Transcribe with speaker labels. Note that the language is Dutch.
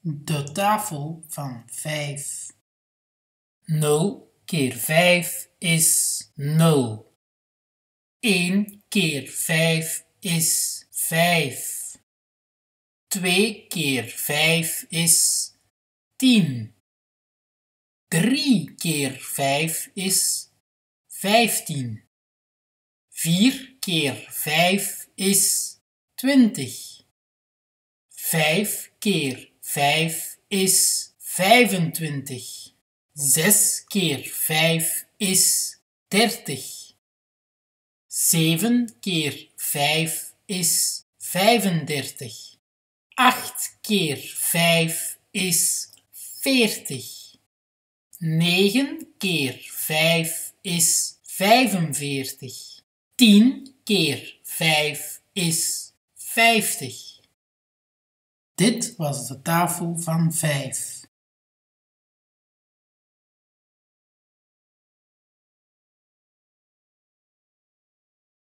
Speaker 1: De tafel van 5. 0 keer 5 is 0. 1 keer 5 is 5. 2 keer 5 is 10. 3 keer 5 is 15. 4 keer 5 is 20. 5 keer 5 is 25. 6 keer 5 is 30. 7 keer 5 is 35. 8 keer 5 is 40. 9 keer 5 is 45. 10 keer 5 is 50. Dit was de tafel van 5.